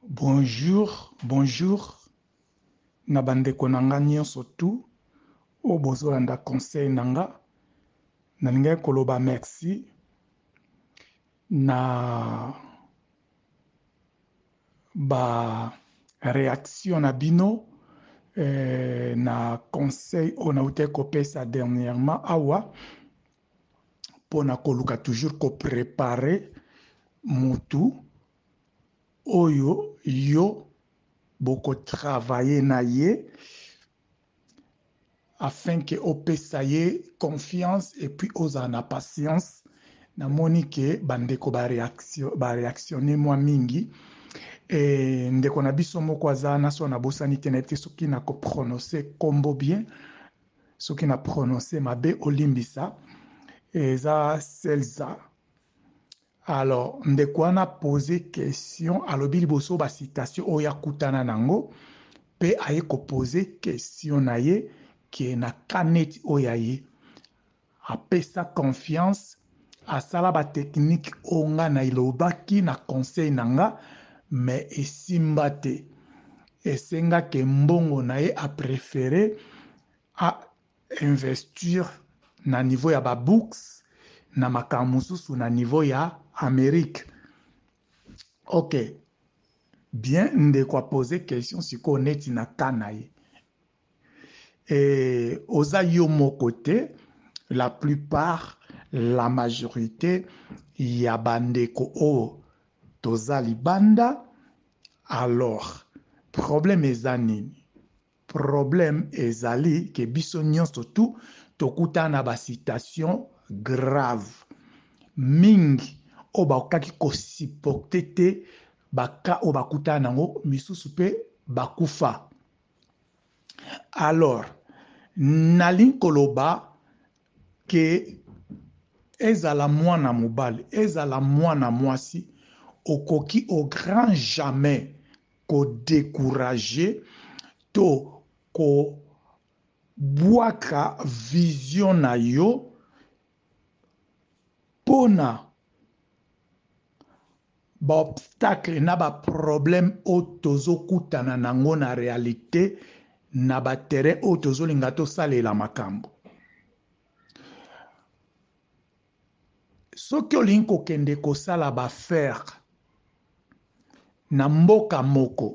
Bonjour, bonjour. Na bandeko nanga nyonso tu o bozolanda conseil nanga. Nalingai koloba merci na ba réaction na bino na conseil on a été kopesa dernièrement awa pona koluka toujours ko préparer mutu oyo yo boko travailler na ye afin que opesa ye confiance et puis oza na patience namoni ke bandeko bareactionne mwa mingi ndeko na biso moko aza na so nabosani te na te soki na koprononce kombo bien soki na prononce mabe olimbisa eza selza. Alors ndeko wana pose question alobi liboso basitation oyo akutana nango mpe aye kopose question na ye ke na kaneti oyo aye apesa confiance asala batechnique oyo nga na ilobaki na conseil na nga me esimba te esengaki mbongo na ye apréféré a investir na niveau ya babooks na makambo mosusu na niveau ya Amérique. Ok, bien ndeko apose question sikoyo neti na ka na ye oza yo moko te la plupart la majorité ya bandeko oyo toza libanda. Alors problème eza nini? Problème ezali ke biso nyonso tu tokutana na basitation grave mingi oyo bakokaki kosupporte te baka oyo bakutana nango misusu mpe bakufa. Alors nalingi koloba ke ezala mwana mobali ezala mwana mwasi okoki au grand jamais kodécourage to kobwaka vision na yo mpona baobstacle na baproblème oyo tozokutana nango na réalité na baterrain oyo tozolinga tosalela makambo. Soki olingi kokende kosala bafere na mboka moko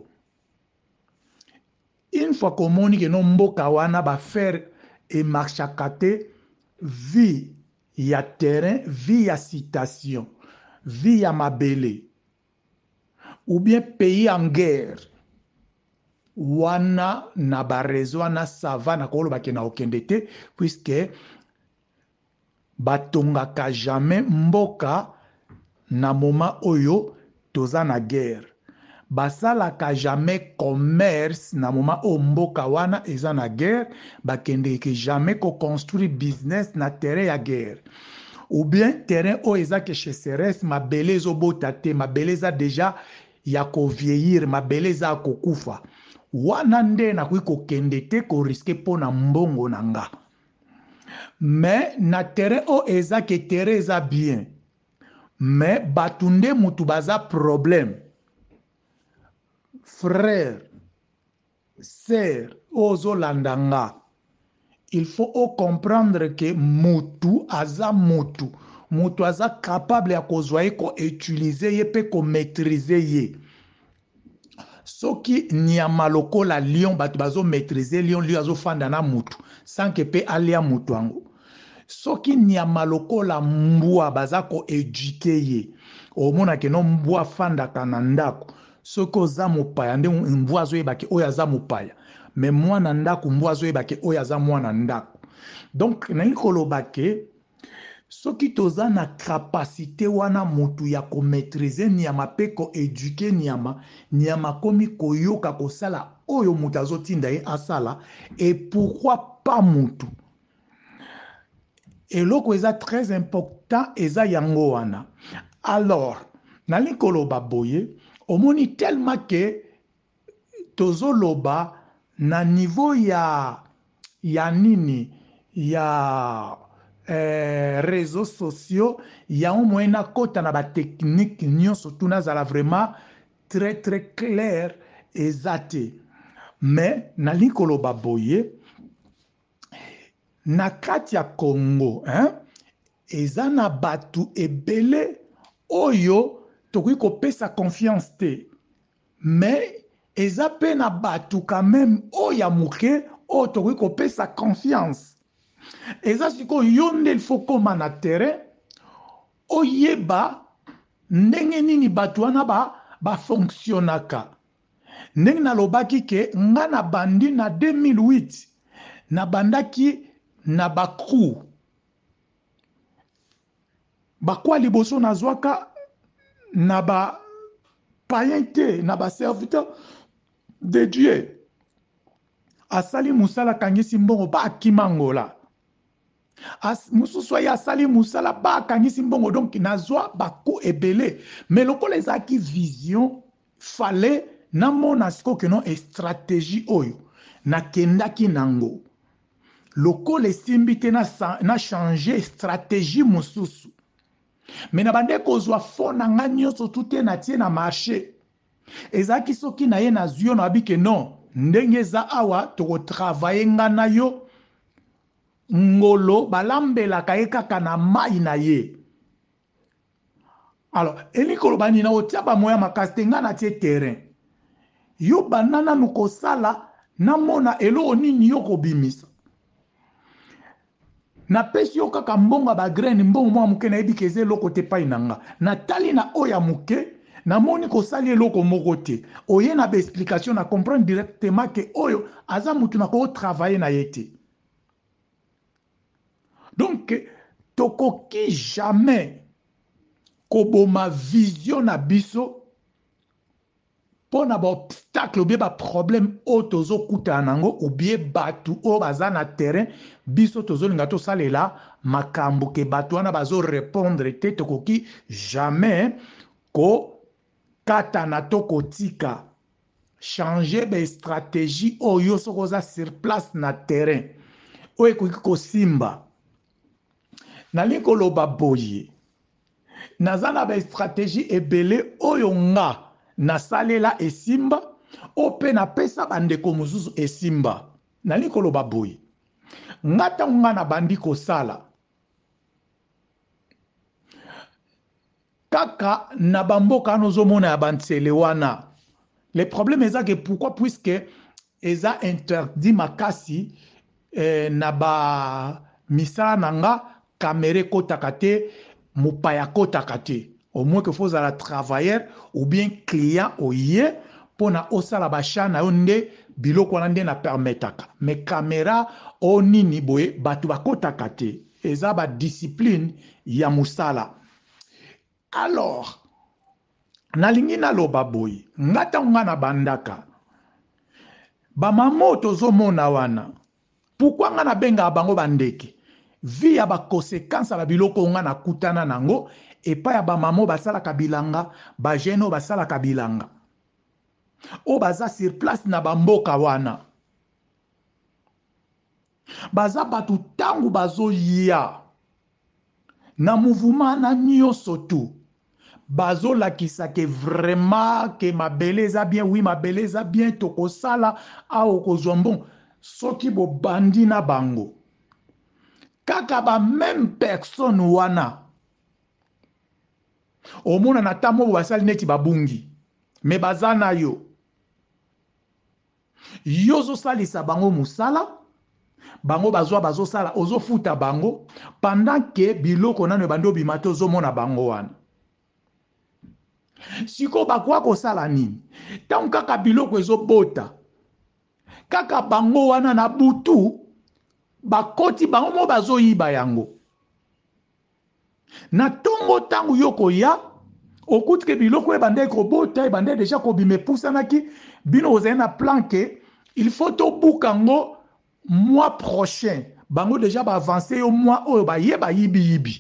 une fois komoni ke no mboka wana bafere emarchaka te, vie ya terrain, vie ya citation, vie ya mabele ou bien pays en guerre wana na barezo wana sava na kolobake na okende te puisque batongaka jamais mboka na moment oyo toza na guerre. Basalaka jamais commerce na moment oyo mboka wana eza na guerre, bakendeke jamais ko construire business na terrain ya guerre. Ou bien terrain oyo eza ke chasseresse mabele ezobota te, mabele eza deja ya ko vieillir, mabele eza ya kokufa. Wana nde nakoki kokende te ko riske pona mbongo na nga. Mais na terrain oyo eza ke terrain eza bien, mais batu nde mutu baza problème. Frère, sœur, ozolanda nga, il faut comprendre que mutu aza mutu. Mutu aza capable ya kozwa ye ko utiliser ye pe ko maîtriser ye. Soki nyama lokola lion batu bazo maîtriser lion, lion azo fanda na mutu sans que pe alia mutu ango. Soki nyama lokola mbwa baza ko éduquer ye, omona ke no mbwa fanda kana ndako. Soki oza mopaya nde mbwa azoyebake oyo aza mopaya, me mwana ndako mbwa azoyebake oyo aza mwana ndako. Donc nalingi koloba ke soki toza na capacité wana mutu ya komaîtriser nyama pe koéduke nyama, nyama komi koyoka kosala oyo mutu azotinda ye asala, et pourquoi pas mutu. Eloko eza très important eza yango wana. Alors nalingi koloba boye omoni tellement que tozoloba na niveau ya nini ya réseaux sociaux ya moyen na kota na ba technique nyonso tu nazala vraiment très très clair ezate. Mais na likolo baboye na kati ya Congo, hein, eza na batu ebele oyo tokoki kopesa confiance te. Mais eza pe na batu quand même oya muke oyo tokoki kopesa confiance. Eza siko yo nde il faut koma na terrain oyeba ndenge nini batu wana ba fonctionnaka. Ndenge nalobaki ke nga na bandi na 2008 na bandaki na bakrou bakwa liboso nazwaka na ba païen te na ba serviteur de Dieu asali musala kangisi mbongo ba akimangola mususu ya asali musala ba kangisi mbongo, donc nazwa bako ebele. Mais lokola ezaki vision fallait na mona siko ke non stratégie oyo na kendaki nango lokola esimbi te na changer stratégie mususu. Mais na bande kozwa fona nga nyonso tute na tie na marché ezaki soki na ye na zuyo na bike non ndenge za awa toko travailler nga na yo ngolo balambelaka ye kaka na mai na ye. Alors elikolo bani na otia ba moya makasi nga na tie terrain yo banana nukosala na mona elo nini yo kobimisa na pesi yo kaka mbongo ba graine mbongo mwa muke na ebike ze loko te pai nanga na tali na oya muke na moni ko sali eloko moko te oye na ba explication na comprendre directement que oyo aza mutu na ko travailler na yete. Donc tokoki jamais koboma vision na biso pona ba obstacle ou bien ba problème o tozo kuta nango ou bien batu o baza na terrain biso tozo linga to salela makambo ke batu wana bazo répondre te tokoki jamais ko kata na toko tika changer ba stratégie o yo soko za sur place na terrain o ekoki ko simba na likolo baboye nazana ba stratégie ebele oyo nga na salela esimba ope na pesa bandeko mususu esimba na likolo baboye ngata nga na bandi kosala kaka na bamboka nozomona ya bantsele wana. Le problème est que pourquoi, puisque eza interdit makasi na ba misala nanga kamere kotaka te mupaya kotaka te. Au moins que faut la travailleur ou bien client oye pona osala basha na onde biloko wana nde na permetaka. Mais caméra onini boye batu bakotaka te. Eza ba discipline ya musala. Alors nalingi naloba boye ngata nga na bandaka ba mamo tozomona wana pourquoi nga na benga bango bandeke via ba conséquences la biloko nga na kutana nango epa ya ba mamo basalaka bilanga ba jeno basalaka bilanga o baza sur place na bamboka wana baza batu tangu bazoya na mouvement na nyonso tu bazo lakisa ke vraiment ke mabele eza bien, oui mabele eza bien tokosala ao kozwa bon soki bo bandi na bango kaka ba même personne wana omona na tamo basali neti babungi me bazana yo yozo salisa bango musala bango bazo sala ozo futa bango pendant que biloko nano bando bimato zo mona bango wana siko bakwa kosala nini tangu kaka biloko ezobota kaka bango wana na butu bakoti bango mo bazoyiba yango na tongo tangu yoko ya okutike biloko ebande kobota ebande deja kobime pusanaki bino ozali na plan ke il faut to bukango mois prochain bango deja ba avancer au mois oyo bayeba yibi.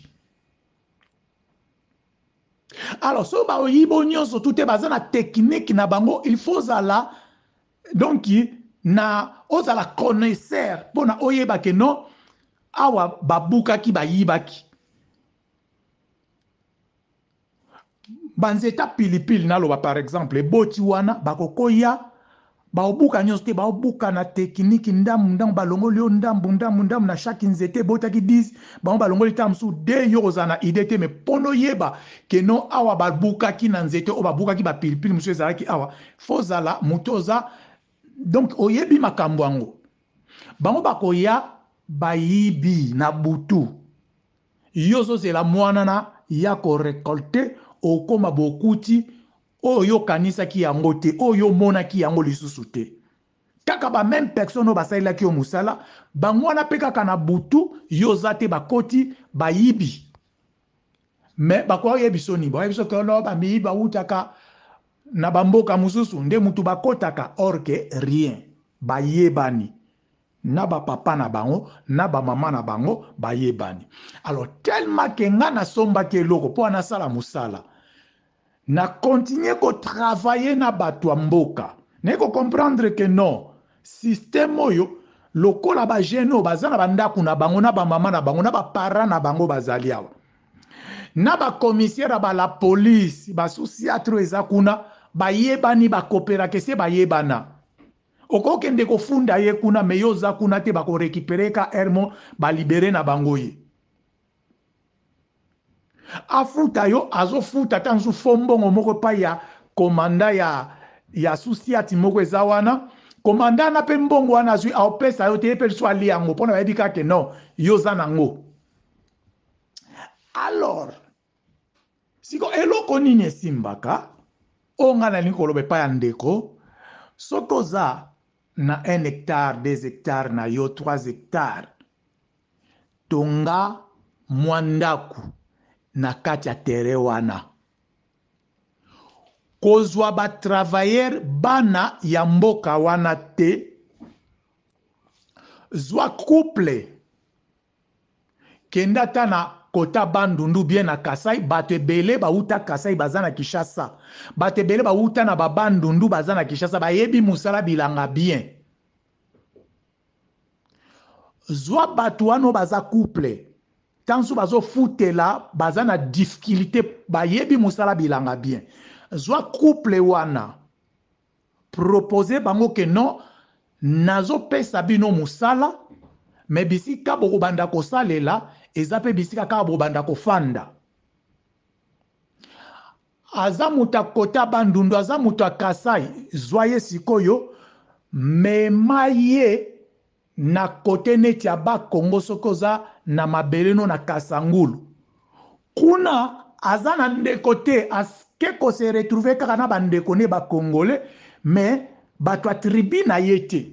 Alors, so ba oyibo nyonso tout est na technique na bango, il faut zala donc na ozala connaisseur pona oyeba ke non awa babuka ki bayibaki. banzeta pilipili naloba par exemple eboti wana bakokoya baobuka nyonso te baobuka na tekniki ndambu balongoli yo ndambu na chaque nzete ebotaki 10 bango balongoli ta mosusu de yo kozala na ide te me mpono yeba keno awa babukaki na nzete oyo babukaki bapilipili mosusu ezalaki awa fozala moto oza donc oyebi makambo yango bango bakoya bayibi na butu yo ozozela mwana na ya korekolte okoma bokuti oyo kanisaki yango te oyo monaki yango lisusu te kaka ba même personne basalelaki yo musala bango wana mpe kaka na butu yo oza te bakoti bayibi me bakoyebi soni bayebi so kono bamiyibi bautaka na bamboka mosusu nde mutu bakotaka or que rien bayebani na bapapa na bango na bamama na bango bayebani alors tellement ke nga nasombaki eloko mpo anasala mosala na continuer ko travailler na bato ya mboka naye ko comprendre que non système oyo lokola bagene oyo baza na bandako na bango na bamama na bango na bapara na bango bazali awa na bakomissaire ya bala polise basosiatre eza kuna bayebani bakooperake se bayebana okokende kofunda ye kuna me yo oza kuna te bakorekipere ka ermo balibere na bango ye afuta yo azofuta ta nsu fombongo moko pa ya komanda ya susiati moko eza wana komanda na pe mbongo wana azwi aopesa yo te ye pe liso ali yango mpona bayebi kake non yo oza nango alors siko eloko nini esimbaka oyo nga nalingi koloba epai ya ndeko soki oza na 1 hectare 2 hectare na yo 3 hectare tonga mwa ndako na kati ya terrain wana kozwa batravailleur bana ya mboka wana te zwa couple kenda ta na kota bandundu bien na Kasai bato ebele bauta Kasai baza na Kinshasa bato ebele bauta na babandundu baza na Kinshasa bayebi musala bilanga bien zwa bato wana baza couple tansu bazo futela baza na difficulté bayebi musala bilanga bien zwa couple wana proposer bango ke non nazo pesa bino musala me bisika bokobanda kosalela eza pe bisika kaka bokobanda kofanda aza mutu akota bandundu aza mutu akasai zwa ye sikoyo mema ye na kote neti ya bakongo soki oza na mabeleno na kasangulu kuna aza na ndeko te aske kose retrouve kaka na bandeko ne bakongole me bato ya tribu na ye te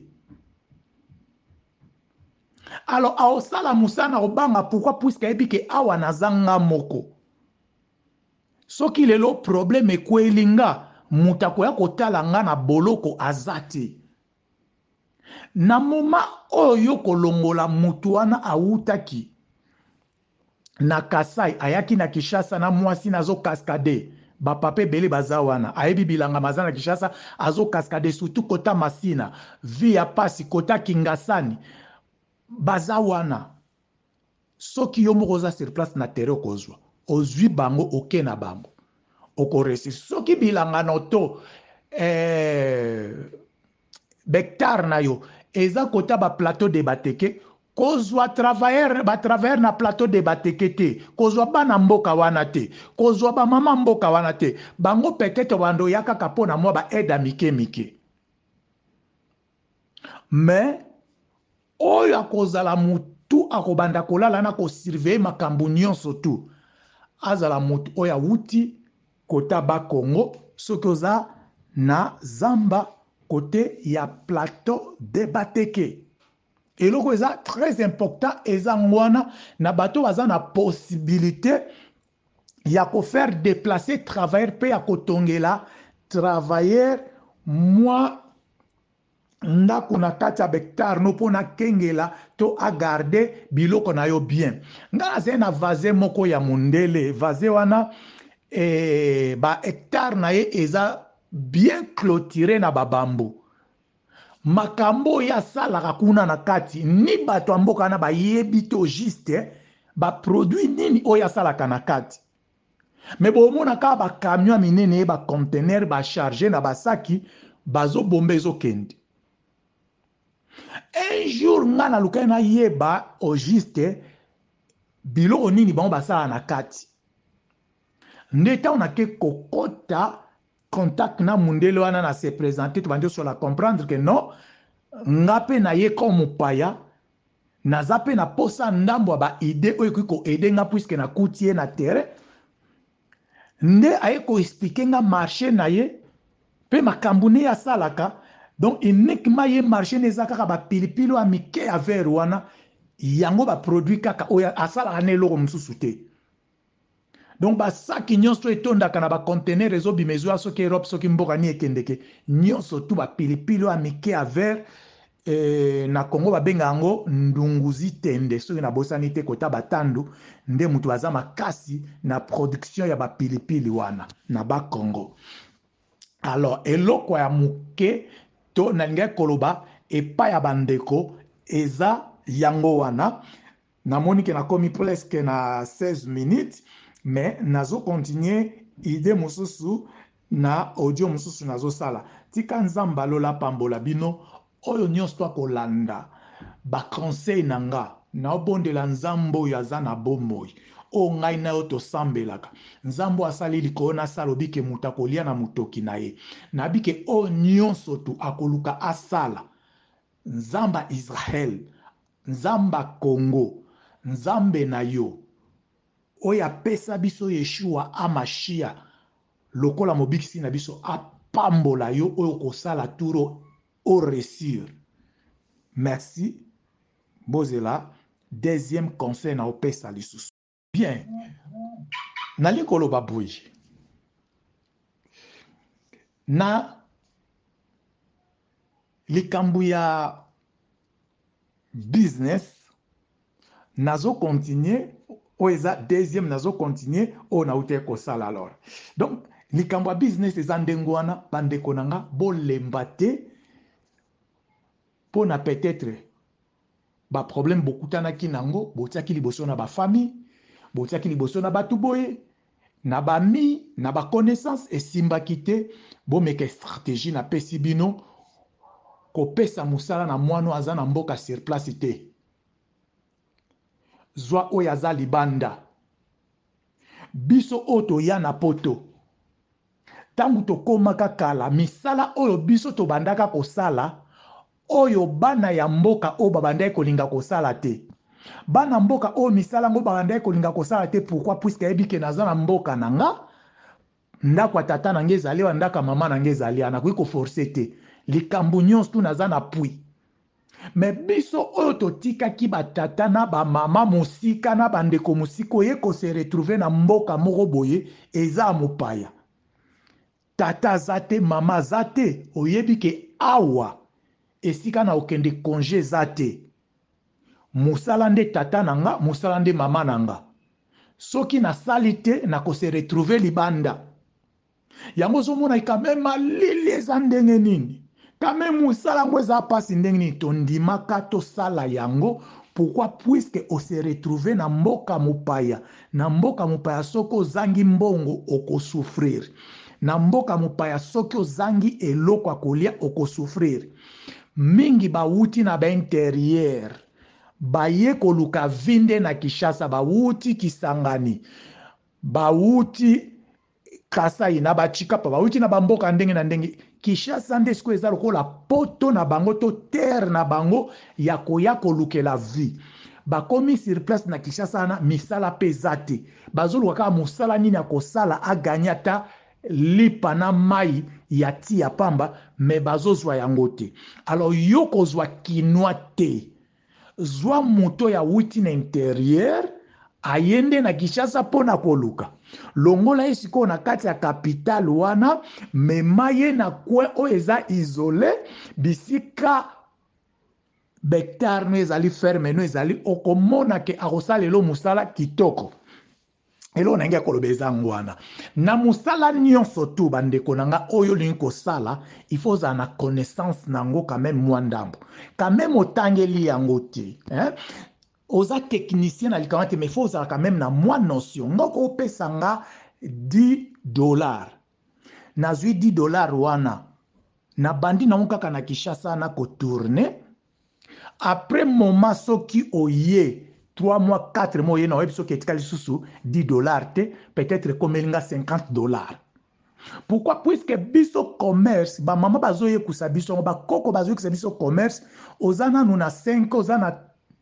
alors aosala musana obanga pourquoi puisque ayebi ke awa nazanga moko soki lelo problème ekweli nga mutu akoya kotala nga na boloko aza te na moma oyo kolongola mutu wana autaki na Kasai ayaki na Kinshasa na mwasi nazo kaskade bapapa ebele baza wana ayebi bilanga maza na Kinshasa azo kaskade surtout kota Masina via pasi kota Kingasani baza wana soki yo moko oza sur place na terre okozwa ozwi bango oke na bango okoresi soki bilanga no to bektar na yo eza kota ba plateau de bateke kozwa travailleur na plateau de bateke te kozwa bana mboka wana te kozwa ba mama mboka wana te bango peut-être bando ya kaka pona mwa ba aide mike mike mais oyo akozala mutu akobanda kolala na kosurveille makambo nyonso tu azala mutu oyo awuti kota bakongo soki oza na zamba côté ya plateau de bateke eloko eza très important eza ngwana na bato baza na possibilité ya ko faire déplacer travailleur pe ya kotongela travailleur mwa ndako na kati ya hectare no pona kengela to agarde biloko na yo bien nga nazali na vase moko ya mundele vase wana ba hectare na ye eza bien clôturé na babambu makambo ya salaka kuna na kati ni bato ya mboka na bayebi to juste ba produit nini oyo asalaka na kati Mais bon, on a ka ba camion minene ba conteneur ba chargé na ba saki bazo bombe zo kende. Un jour nga na luka na yeba au juste biloko nini bango basala na kati. Ndeta on a ke kokota contact na mundele wana na se présenter tu bande sur la comprendre que non ngape na ye comme paya na zape na posa ndambo ba idée oyo ko aider nga puisque na kutie na terrain nde aye ko expliquer nga marché na ye pe makambu ne ya salaka donc uniquement ye marché ne zaka ba pilipilo a mike ya ver wana yango ba produit kaka oya asala ne loko mususu te. Donc ba saki nyonso etondaka na ba conteneur ezo bimezo soki Europe soki mboka ni ekendeke nyonso tu ba pilipilo a mike ya ver na Congo babenga yango ndunguzi tende soki na bosani te kota batandu nde mutu baza makasi na production ya ba pilipili wana na ba Congo. Alors eloko ya muke to nalingai koloba epa ya bandeko eza yango wana namoni ke nakomi presque na 16 minutes mais nazo continuer idée mususu na audio mususu nazo sala tika nzamba lola pambola bino oyo nyonso to kolanda ba conseil nanga na obondela nzambo oyo aza na bomoi o ngai na yo tosambelaka nzambo asali likolo na sala obike mutu akolia na mutoki na ye nabike o nyonso tu akoluka asala nzamba Israel nzamba Congo nzambe na yo oyo apesa biso Yeshua amashia lokola mobikisi na biso apambola yo oyo kosala turo au réussir. Merci. Bozela deuxième conseil na opesa lisusu. Bien. Nali koloba boye. Na likambu ya business nazo continuer oeza deuxième nazo continuer o na ute ko sala alors. Donc likambu ya business eza ndengo wana bandeko nanga bolemba te pona peut-être ba problème bokutanaki nango botiaki liboso na ba famille botiaki liboso na batu boye na ba mi na ba connaissance esimbaki te bomeka stratégie na pesi bino kopesa musala na mwano aza na mboka sur place te zwa oyo aza libanda biso oto ya na poto tangu tokomaka kala misala oyo biso tobandaka kosala oyo bana ya mboka o babandaki kolinga kosala te bana mboka o misala ngo babandaki kolinga kosala te pourquoi puisque ayebike naza na mboka nanga ndako ya tata nange ezali wa ndako ya mama nange ezali anakoki koforce te likambo nyonso tu naza na pui me biso oyo totikaki batata na bamama mosika na bandeko mosika oye kose retrouve na mboka moko boye eza mopaya tata aza te mama aza te oyebi ke awa esika na okende congé eza te mosala nde tata nanga mosala nde mama nanga soki nasali te na kose retrouve libanda yango ozomona quand malili eza ndenge nini quand mosala yango eza pasi ndenge nini tondimaka tosala yango pourquoi puisque ose retrouve na mboka mopaya na mboka mopaya soki ozangi mbongo okosouffrir na mboka mopaya soki ozangi eloko ya kolia okosouffrir mingi bawuti na baintérieur baye koluka vinde na Kishasa bawuti Kisangani bawuti Kasai na bachikapa bawuti na bamboka ndenge na ndenge Kishasa nde siko eza lokola poto na bango to terre na bango ya koya kolukela vie bakomi sur place na Kishasa na misala pezate bazoluka kaka mosala nini ya kosala aganya ata lipa na mai ya ti ya pamba me bazozwa yango te alors yo kozwa kinwa te zwa moto ya wuti na intérieur ayende na Kishasa pona koluka longola ye sikoyo na kati ya capitale wana mema ye na kwe oyo eza isole bisika bectare no ezali ferme no ezali okomona ke akosala elo mosala kitoko elo nange koloba eza ngwana na musala nyonso tu bandeko nanga oyo lingi kosala il faut ozala na connaissance nango quand même mwa ndambo quand même otangeli yango te oza technicien na likambo te mais il faut ozala quand même na mwa notion ngoko opesa nga $10. Nazwi $10 wana. Na bandi na kaka na Kinshasa na ko tourner. Après moment soki oye 3 mois 4 mois ye na web soki etikali susu $10 te, peut-être comme elinga $50. Pourquoi? Puisque biso commerce, ba mama bazoye kusa biso, ba koko bazoye kusa biso commerce, ozana nous na 5, ozana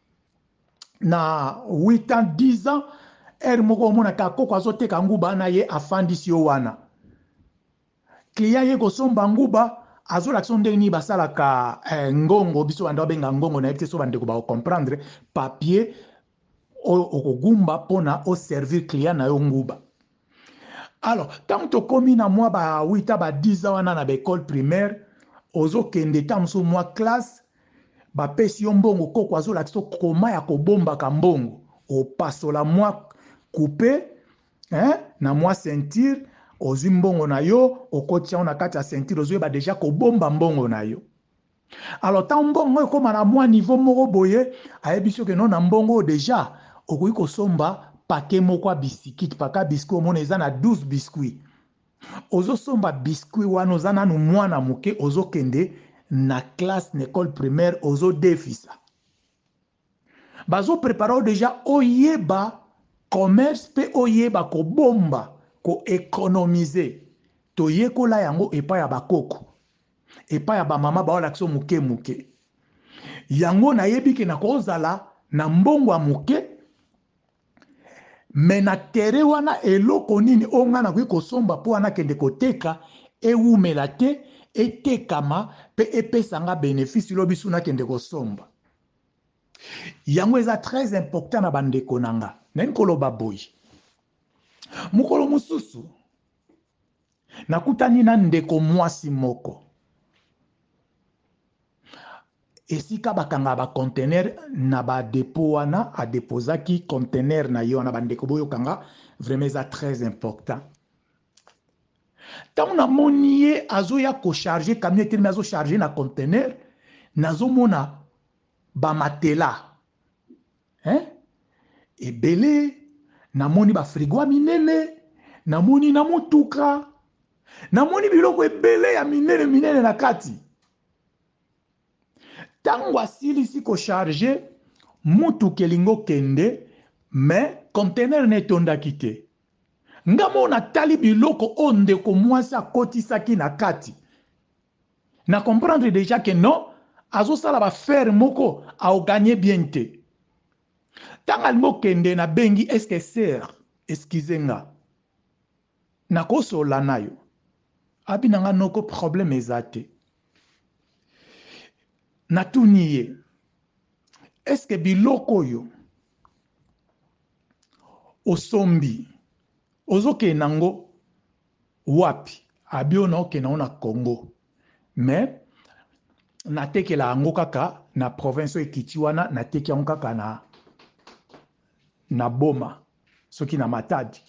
na 8 ans, 10 ans, moko mona ka koko azoteka nguba na ye afandisi yo wana. Client ye kosomba nguba, azolakisa ndenge ni basalaka ngongo, biso banda benga ngongo na yebite so bande ko ba comprendre papier okogumba pona o servir client na yo nguba. Alors, tant que komi na moi ba 8 ba 10 ans wana na école primaire, ozo kende tamso moi classe, ba pesi yo mbongo koko azolakisa koma ya kobomba ka mbongo. O pasola moi coupé, na moi ceinture, ozwi mbongo na yo, okotia na kati ya ceinture ozo ba déjà kobomba mbongo na yo. Alors, tant mbongo koma na moi niveau moko boye, ayebiso ke non na mbongo déjà, okoki kosomba paquet moko biscuit, paka biscuit omona eza na 12 biscuits. Ozo somba biscuit wana oza nanu mwana muke ozo kende na classe n'école primaire ozo defisa. Bazo prépare déjà oyeba commerce pe oyeba ko bomba ko économiser. Toye kola yango epa ya bakoko. Epa ya ba mama ba olakso muke muke. Yango na yebi ke na kozala na mbongo muke. Mais na tere wana eloko nini onga na kuiko somba po wana kende koteka ewumela te etekama pe epesanga bénéfice lobisu na kende kosomba. Yango eza très important na bandeko nanga. Neni koloba boy. Mukolo mususu. Nakutani na ndeko mwasi moko. Esika bakanga ba conteneur na ba dépôt wana a déposaki conteneur na yo na bandeko boyo kanga vraiment ça très important. Tant na monier azo ya ko charger camion tellement azo charger na conteneur nazo mona ba matela. Ebele na moni ba frigo minene na moni na mutuka na moni biloko ebele ya minene na kati. Tango asilisi ko charger mutu kelingo kende mais conteneur ne tondaki te. Ngamo na tali biloko onde ko mwasi akotisaki na kati. Na comprendre déjà que non azo sala ba faire moko a gagner bien te. Tango alingo kende na bengi est-ce que sœur excusenga. Na kosola nayo. Abi nanga noko problème ezate. Natuniye, est-ce que biloko yo osombi ozoke nango wapi abio na oke na Congo mais nateke la ango kaka na province ekiti wana nateke ango kaka na Boma soki na Matadi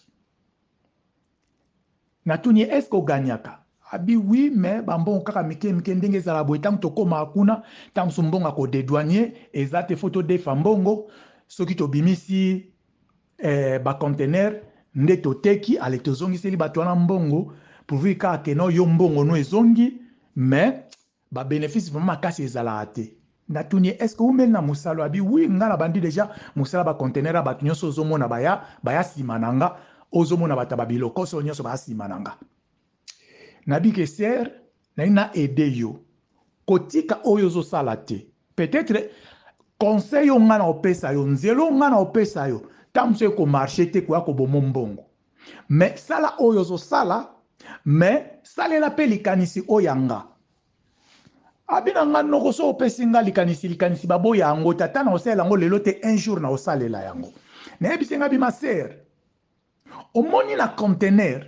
natuniye est-ce que oganyaka abi oui mais bambon kaka mike ndenge ezala boye tango tokoma akuna tango sumbonga ko dédouanier ezate photo de fambongo soki tobimisi ba conteneur nde toteki ale tozongiseli bato wana mbongo pourvu kaka keno yo mbongo no ezongi mais ba bénéfice vraiment makasi ezala te. Natuni est-ce que umeli na musalo abi oui nga na bandi déjà musala ba conteneur ba nyonso ozomona baya simananga ozomona bata ba biloko so nyonso baya simananga. Nabi ke ser na aide yo kotika oyo zo sala te. Peut-être conseil yo nga na opesa yo nzelo nga na opesa yo tamse ko marché te ko ko bomo mbongo. Mais sala oyo zo sala mais salela pe likanisi oyanga. Abina nga noko so opesi nga likanisi babo yango tata na osala yango lelo te un jour na osalela yango. Na ebisenga bi ma sœur. Omoni na conteneur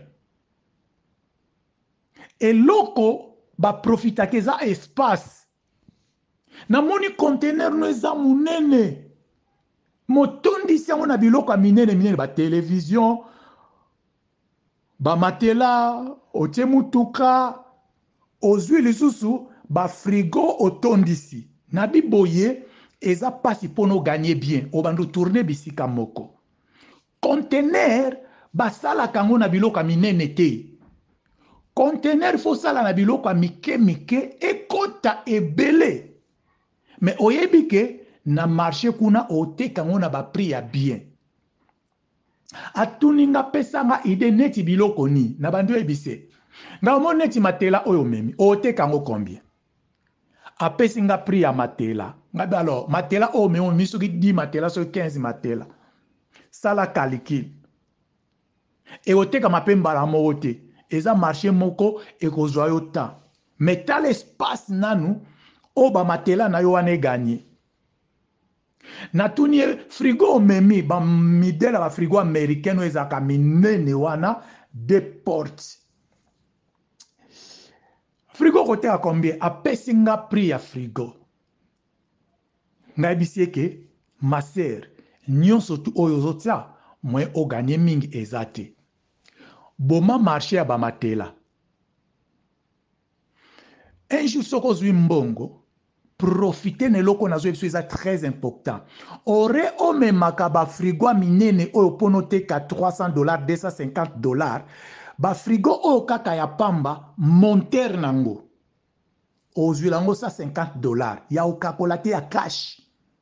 eloko ba profita keza espace na moni conteneur no eza munene motondisi yango na biloko minene ba télévision ba matela otie mutuka ozwi lisusu ba frigo otondisi na biboye eza pasi pono gagner bien obando tourner bisika moko conteneur basala kango na biloko minene te. Conteneur faut sala na biloko mike mike ekota ebele. Mais oyebi ke na marché kuna oteka ngo na ba prix ya bien. Atuninga pesanga ide neti biloko ni na bandu ebise. Nga mo neti matela oyo memi oteka ngo combien? Apesi nga prix ya matela. Nga alors matela oyo memi misoki 10 matela so 15 matela. Sala calcul. Et oteka mapemba la moko te. Eza marché moko ekozwa yo temps. Mais tal espace nanu oba matela na yo wane gagné. Natuni frigo memi ba midela ba frigo américain ezaka minene wana de portes. Frigo kote a combien? Apesi nga prix ya frigo. Nga bisie ke ma sœur nyonso tu oyo zotia moi o gagné mingi ezate. Boma marché ya ba matela. Un jour soko zwi mbongo profiter ne loko na zo eza très important. Ore ome makaba frigo minene oyo pono teka $300 $250 ba frigo oyo kaka ya pamba monter nango ozwi lango $150 ya okakola te ya cash.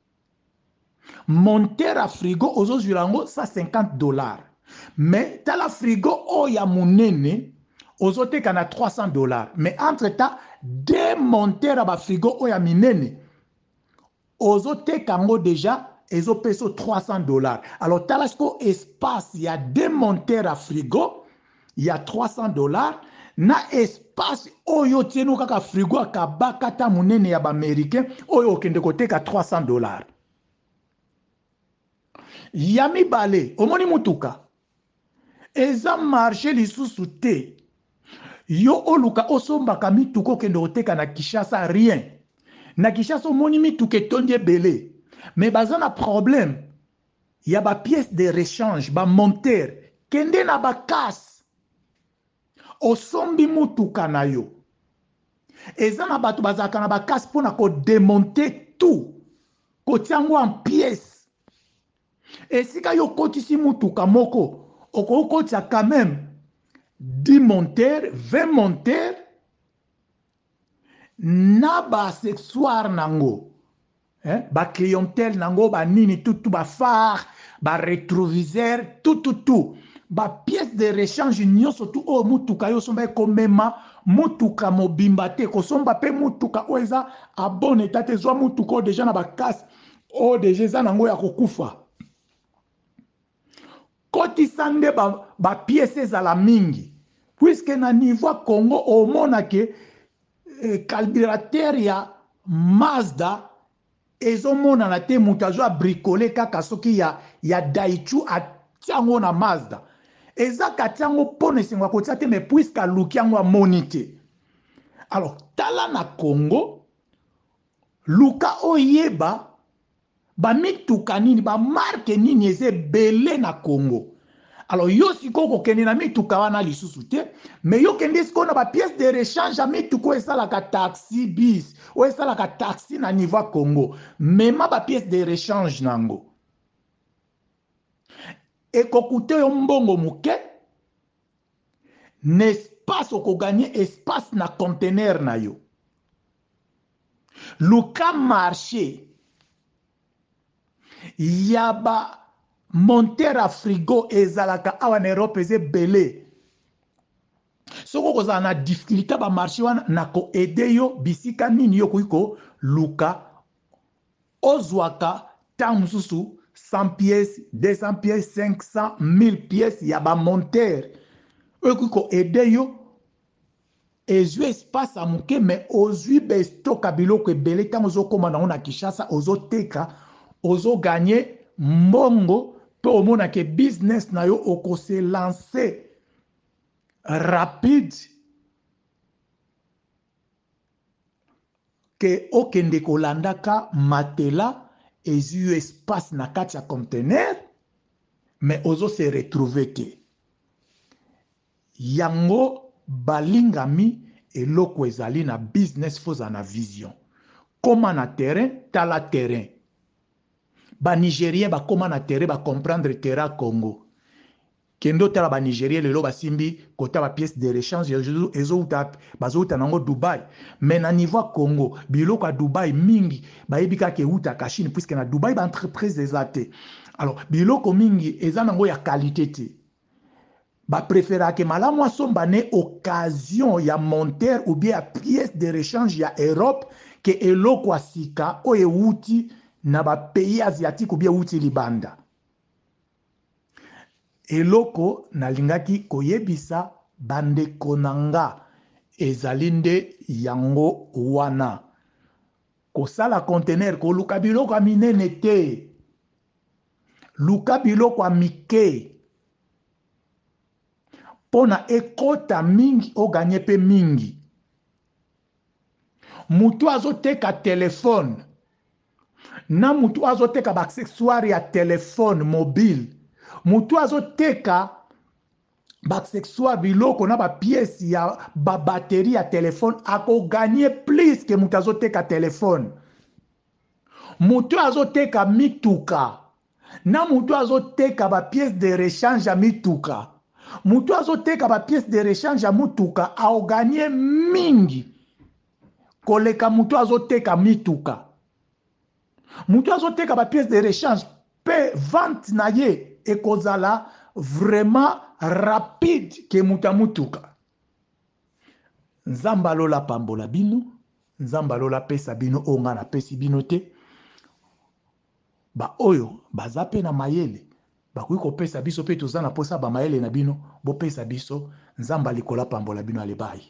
Monter a frigo ozozwi lango $150 mais tala frigo oyo ya munene ozoteka na $300 mais entre temps deux monteurs à ba frigo oya minene ozoteka ngo déjà ezo peso $300. Alors talasko espace y a deux monteurs à frigo il y a $300 na espace oyo tieno kaka frigo akabaka ta munene ya ba américain oyo okende koteka $300. Yami bale omoni mutuka eza marché lisusu te. Yo oluka osombaka mituko kende oteka na Kinshasa rien. Na Kinshasa omoni mituke tondi ebele. Mais baza na problème. Ya ba pièce de rechange, ba monteur. Kende na ba casse. Osombi mutuka na yo. Eza na batu bazaka na ba casse pona ko démonter tout. Ko tiango en pièce. Et si ka yo kotisi mutuka moko, oko kotia quand même 10 monteurs, 20 monteurs, na ba accessoire nango, ba clientèle nango, ba nini, tout, ba phare, ba rétroviseur, tout, ba pièce de rechange, nyonso tout, oh, mutuka yo somba komema, mutuka mobimba te, ko somba pe mutuka oeza, a bon état te, zwa mutuka o déjà na ba casse, o déjà za nango ya kokufa. Koti sande ba pièces za la mingi. Puisque na niveau Congo, au monde que carburateur ya Mazda, ezo mona na te mutazo a bricolé kaka soki ya Daichu a tiango na Mazda. Eza ka tiango pone singwa kotia te, mais puisque a lukiango a monite. Alors, tala na Congo, luka oyeba, ba mituka nini, ba marque nini eze belé na Congo. Alors, yo siko kokende na mituka wana lisusu te, mais yo kende siko na ba pièce de rechange a mituko esalaka taxi bis, ou esalaka taxi na niveau Congo, mema ba pièce de rechange nango. Et kokute yo mbongo muke, n'espace oko gagner espace na conteneur na yo. Luka marché, yaba monter a frigo ezalaka awa na Europe eze belé. Soko koza na difficulté ba marché wana na ko aider yo bisika nini yo kuiko luka ozwaka ta mususu 100 pièces, 200 pièces, 500, 1000 pièces ya ba monter. Oyo kuiko aider yo ezwi espace a muke mais ozwi be stock biloko ebele tango ozokoma nango na Kinshasa ozoteka ozo gagner mbongo to omona ke business na yo oko se lancer rapide ke okende kolandaka matela ezwi espace na kati ya conteneur mais ozo se retrouver te. Yango balingami eloko ezali na business foza na vision. Koma na terrain, tala terrain. Ba Nigérien ba koma na terrain ba comprendre terrain Congo. kendo tala ba Nigeria lelo basimbi kota ba pièce de rechange bazouta nango Dubai. Mais na niveau Congo biloko à Dubai mingi bayebi kaka euta ka Chine puisque na Dubai ba entreprise ezate. Alors biloko mingi eza nango ya qualité te. Ba préféra que malamu asomba ne occasion ya monteur ou bien pièce de rechange ya Europe que eloko asika o euti na ba pays asiatique ou bien euti libanda. Eloko nalingaki koyebisa bandeko nanga ezali nde yango wana. Kosala conteneur koluka biloko minene te. Luka biloko mike. Pona ekota mingi o ganye pe mingi. Mutu azoteka telefone. Na mutu azoteka ba accessoire ya telefone mobile. Mutu azoteka baccessoire biloko na ba pièce ya ba batterie ya telefone ako gagner plus que mutu azoteka telefone. Mutu azoteka mituka. Na mutu azoteka ba pièce de rechange ya mituka. Mutu azoteka ba pièce de rechange ya mutuka ao gagner mingi. Koleka mutu azoteka mituka. Mutu azoteka ba pièce de rechange pe vente na ye ekozala vraiment rapide ke mutuka. Nzamba lola pambola bino, nzamba lola pesa bino onga na pesi bino te. Ba oyo baza pe na mayele, bakoki kopesa biso pe tozana posa ba mayele na bino, bo pesa biso, nzamba likola pambola bino alebai.